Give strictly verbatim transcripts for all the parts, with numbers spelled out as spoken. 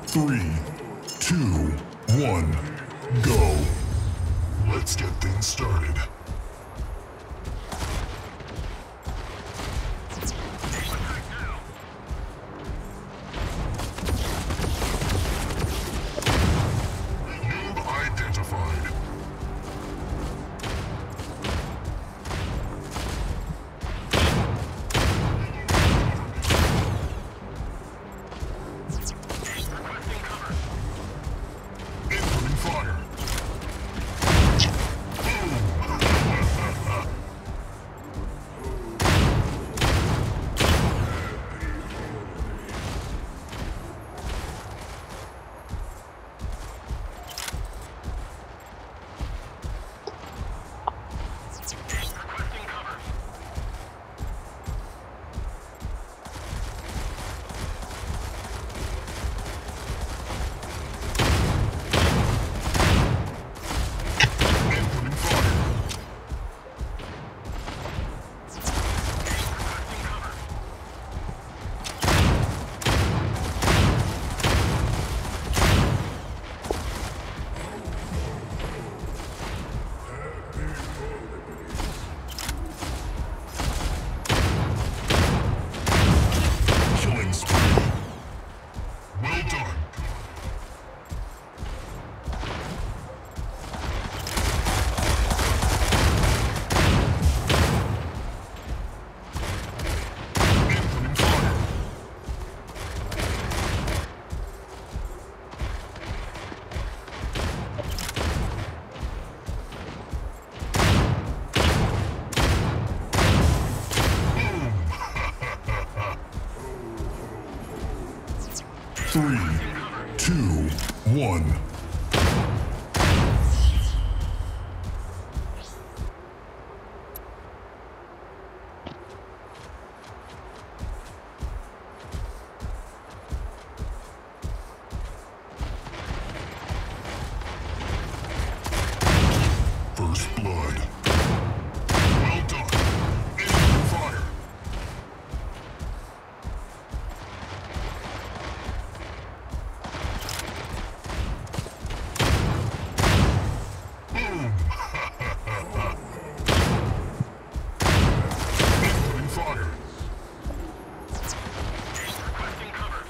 Three, two, one, go. Let's get things started. Noob identified. Incoming fire. Three, two, one. First blood. Well done. Incoming fire. Boom. Incoming fire. Requesting cover.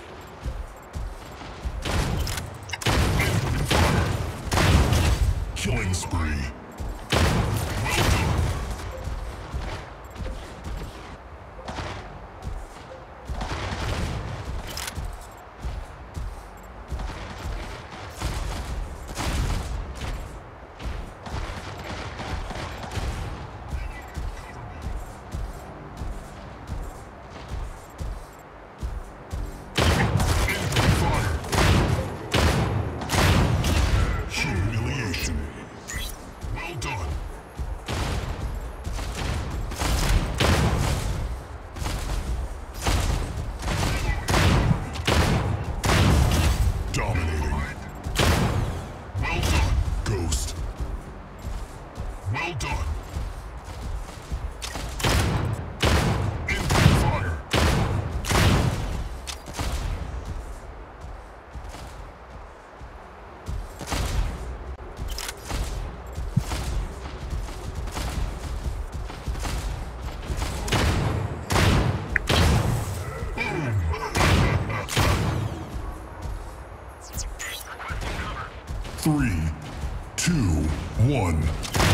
Incoming fire. Killing spree. Humiliation. Well done. Dominating. Well done. Ghost. Well done. Incoming fire. Three, two, one.